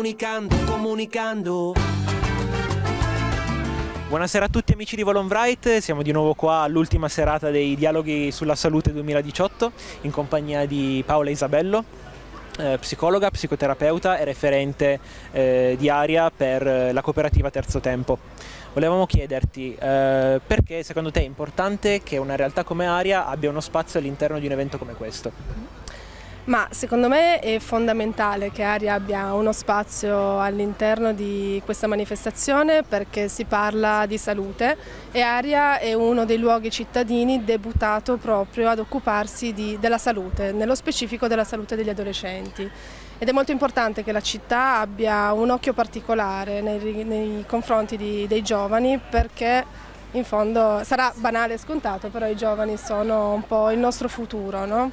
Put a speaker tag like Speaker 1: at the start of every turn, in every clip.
Speaker 1: comunicando, comunicando.
Speaker 2: Buonasera a tutti amici di Volonbright, siamo di nuovo qua all'ultima serata dei Dialoghi sulla Salute 2018 in compagnia di Paola Isabello, psicologa, psicoterapeuta e referente di ARIA per la cooperativa Terzo Tempo. Volevamo chiederti perché secondo te è importante che una realtà come ARIA abbia uno spazio all'interno di un evento come questo?
Speaker 3: Ma secondo me è fondamentale che ARIA abbia uno spazio all'interno di questa manifestazione perché si parla di salute e ARIA è uno dei luoghi cittadini deputato proprio ad occuparsi della salute, nello specifico della salute degli adolescenti. Ed è molto importante che la città abbia un occhio particolare nei confronti dei giovani perché in fondo sarà banale e scontato, però i giovani sono un po' il nostro futuro, no?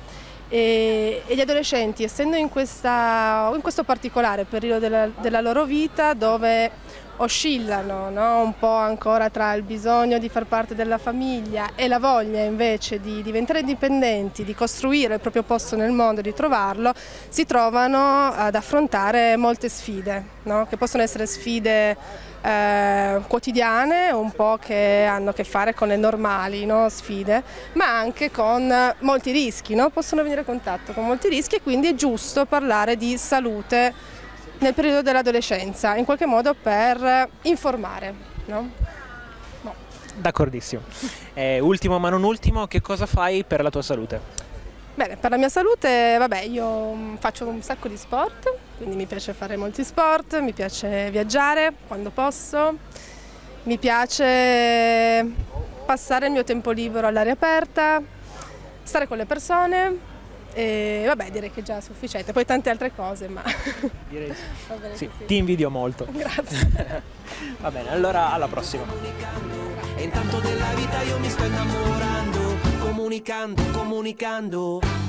Speaker 3: E gli adolescenti, essendo in questo particolare periodo della loro vita dove oscillano, no? Un po' ancora tra il bisogno di far parte della famiglia e la voglia invece di diventare indipendenti, di costruire il proprio posto nel mondo, di trovarlo, si trovano ad affrontare molte sfide, no? Che possono essere sfide quotidiane, un po' che hanno a che fare con le normali, no? Sfide, ma anche con molti rischi, no? Possono venire a contatto con molti rischi e quindi è giusto parlare di salute nel periodo dell'adolescenza, in qualche modo per informare, no? No.
Speaker 2: D'accordissimo. Ultimo ma non ultimo, che cosa fai per la tua salute?
Speaker 3: Bene, per la mia salute, vabbè, io faccio un sacco di sport, quindi mi piace fare molti sport, mi piace viaggiare quando posso, mi piace passare il mio tempo libero all'aria aperta, stare con le persone e vabbè, direi che è già sufficiente, poi tante altre cose, ma
Speaker 2: Direi
Speaker 3: va bene
Speaker 2: sì,
Speaker 3: così.
Speaker 2: ti invidio molto.
Speaker 3: Grazie.
Speaker 2: Va bene, allora alla prossima.
Speaker 1: E intanto della vita io mi sto innamorando, comunicando, comunicando.